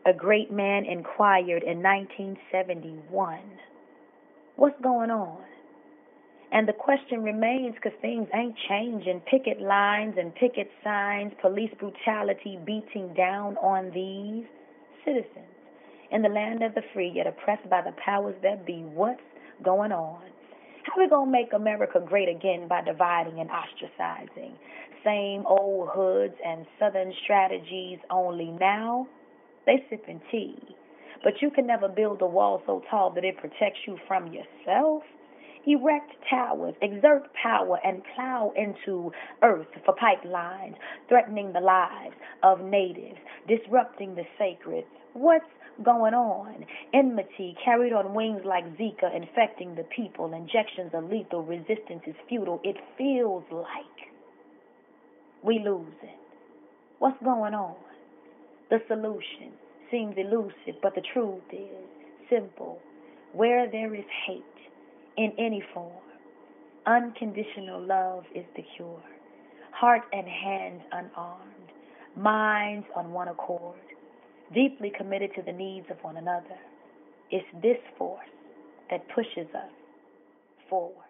A great man inquired in 1971, what's going on? And the question remains because things ain't changing. Picket lines and picket signs, police brutality beating down on these citizens. In the land of the free, yet oppressed by the powers that be, what's going on? How we going to make America great again by dividing and ostracizing? Same old hoods and southern strategies, only now they sipping tea. But you can never build a wall so tall that it protects you from yourself. Erect towers, exert power, and plow into earth for pipelines, threatening the lives of natives, disrupting the sacred. What's going on? Enmity carried on wings like Zika, infecting the people. Injections are lethal. Resistance is futile. It feels like we losing. What's going on? The solution seems elusive, but the truth is simple. Where there is hate in any form, unconditional love is the cure. Heart and hands unarmed, minds on one accord, deeply committed to the needs of one another. It's this force that pushes us forward.